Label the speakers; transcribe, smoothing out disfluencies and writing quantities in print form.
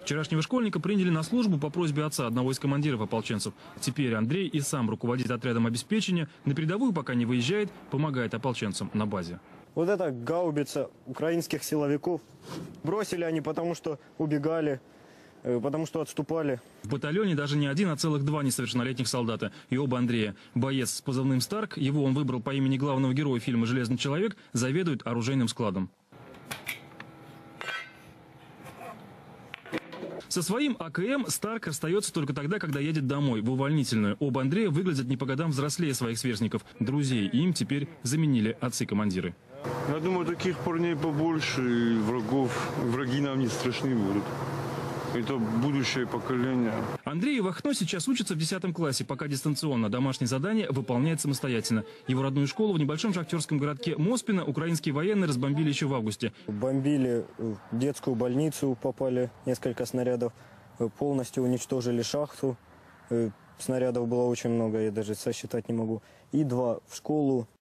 Speaker 1: Вчерашнего школьника приняли на службу по просьбе отца одного из командиров ополченцев. Теперь Андрей и сам руководит отрядом обеспечения, на передовую пока не выезжает, помогает ополченцам на базе.
Speaker 2: Вот это гаубица украинских силовиков. Бросили они, потому что убегали, потому что отступали.
Speaker 1: В батальоне даже не один, а целых два несовершеннолетних солдата. И оба Андрея. Боец с позывным «Старк», его он выбрал по имени главного героя фильма «Железный человек», заведует оружейным складом. Со своим АКМ Старк расстается только тогда, когда едет домой, в увольнительную. Оба Андрея выглядят не по годам взрослее своих сверстников, друзей. Им теперь заменили отцы-командиры.
Speaker 3: Я думаю, таких парней побольше, и враги нам не страшны будут. Это будущее поколение.
Speaker 1: Андрей и Вахно сейчас учатся в 10 классе, пока дистанционно. Домашнее задание выполняет самостоятельно. Его родную школу в небольшом шахтерском городке Моспино украинские военные разбомбили еще в августе.
Speaker 2: Бомбили детскую больницу, попали несколько снарядов, полностью уничтожили шахту. Снарядов было очень много, я даже сосчитать не могу. И 2 в школу,